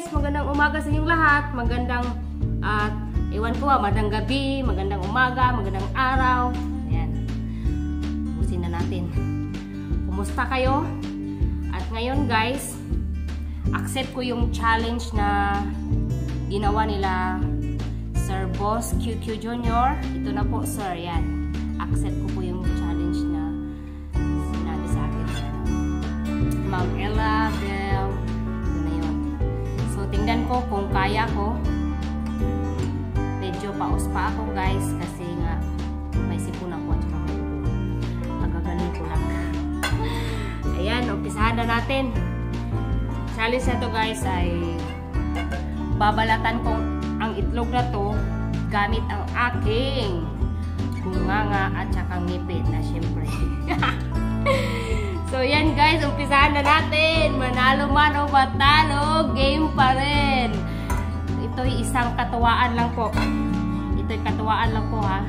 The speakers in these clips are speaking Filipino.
guys, magandang umaga sa inyong lahat. Magandang, ewan ko magandang gabi, magandang umaga, magandang araw. Ayan. Ubusin na natin. Kumusta kayo? At ngayon guys, accept ko yung challenge na ginawa nila Sir Boss QQ Jr. Ito na po sir, yan. Accept ko po yung challenge na sinabi sa akin. Ma'am Ella Bell. Ito na yun. So tingnan ko kung kaya ko. Medyo paus pa ako guys kasi nga may sipon ako at saka may ubo. Pagkagaling ko lang. Ayan, umpisahan na natin. Challenge na to guys ay babalatan kong ang itlog na to gamit ang aking bunganga at saka ngipin na syempre. So yan guys, umpisahan na natin. Manalo man o matalo, game pa rin. Ito'y isang katuwaan lang po. Ito'y katuwaan lang po ha.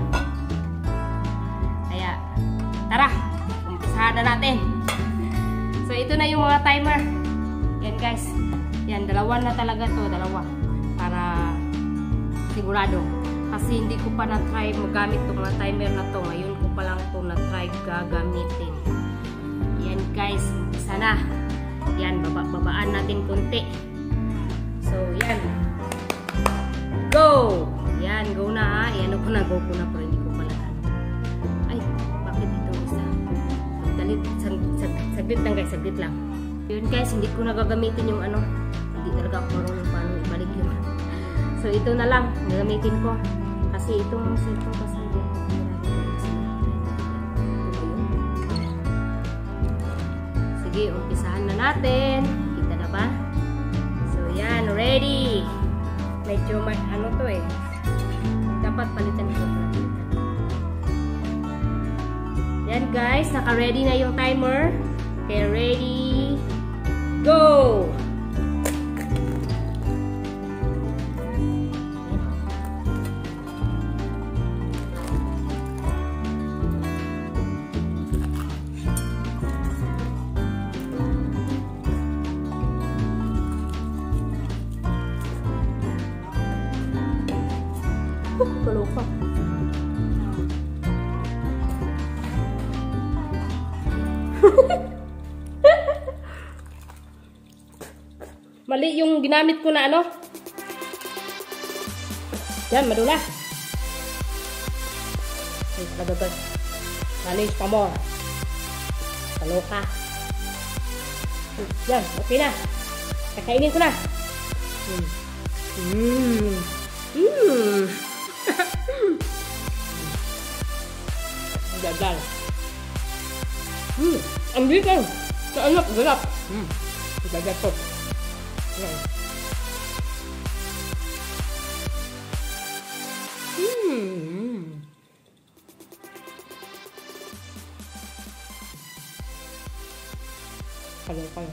Kaya tara, umpisahan na natin. So ito na yung mga timer. Yan guys. Yan, dalawa na talaga to, dalawa. Para sigurado. Kasi hindi ko pa na-try magamit itong mga timer na to. Ngayon ko pa lang ito na-try gagamitin. Yan guys, isa na. Yan, babaan natin konti. So, yan. Go! Yan, go na ha. Yan ako na, go ko na. Pero hindi ko pala ano. Ay, bakit ito isa? Saglit lang guys, saglit lang. Yun guys, hindi ko nagagamitin yung ano. Hindi talaga ako marunong paano ibalik yun. So, ito na lang. Gagamitin ko. Kasi itong cellphone kasi hindi ko sige, umpisahan na natin. Kita na ba? So, yan. Ready. Medyo may ano to eh. Dapat palitan ko. Yan guys. Naka-ready na yung timer. Okay, ready. Go! Kaloka. Mali yung ginamit ko na ano. Yan, madula. Ay, nagagad. Manis pa mo. Kaloka. Yan, okay na. Kakainin ko na. Gagal. Ang bitin. Kaanap, galap. Gagal to. Kalo.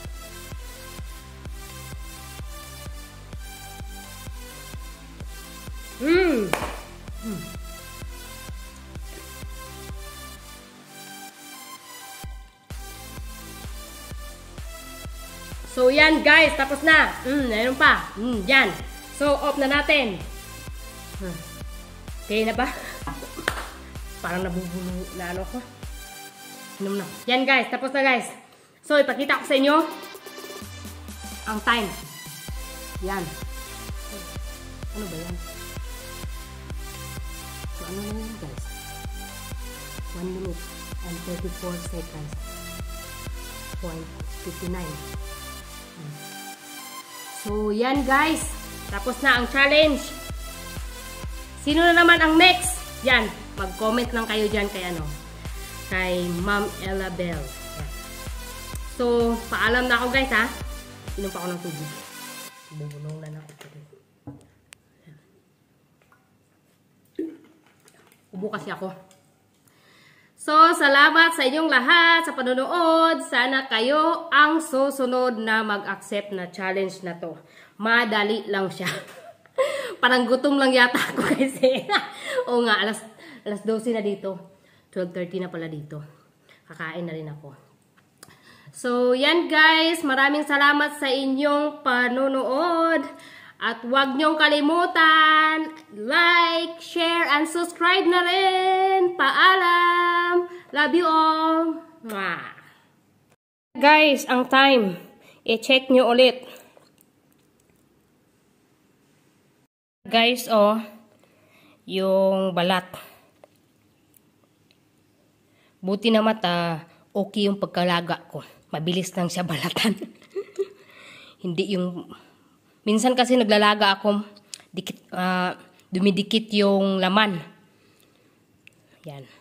So, yan guys. Tapos na. Mayroon pa. Yan. So, off na natin. Okay na ba? Parang nabubulo na ano ko. Inom na. Yan guys. Tapos na guys. So, ipakita ko sa inyo ang time. Yan. Ano ba yan? So, ano na yun guys? 1 minute and 34 seconds. 0.59. So, yan guys. Tapos na ang challenge. Sino na naman ang next? Yan. Mag-comment lang kayo dyan kay ano. Kay Ma'am Ella Bell. Yan. So, paalam na ako guys ha. Inom pa ako ng tubig. Bubulong na ako. Ubo kasi ako. So, salamat sa inyong lahat sa panonood. Sana kayo ang susunod na mag-accept na challenge na to. Madali lang siya. Parang gutom lang yata ako kasi. Oo nga, alas 12 na dito. 12:30 na pala dito. Kakain na rin ako. So, yan guys. Maraming salamat sa inyong panonood. At huwag niyong kalimutan, like, share, and subscribe na rin. Paalam! Love you all! Mwah! Guys, ang time. I-check nyo ulit. Guys, oh. Yung balat. Buti naman okay yung pagkalaga ko. Mabilis lang siya balatan. Hindi yung... Minsan kasi naglalaga ako, dumidikit yung laman. Yan.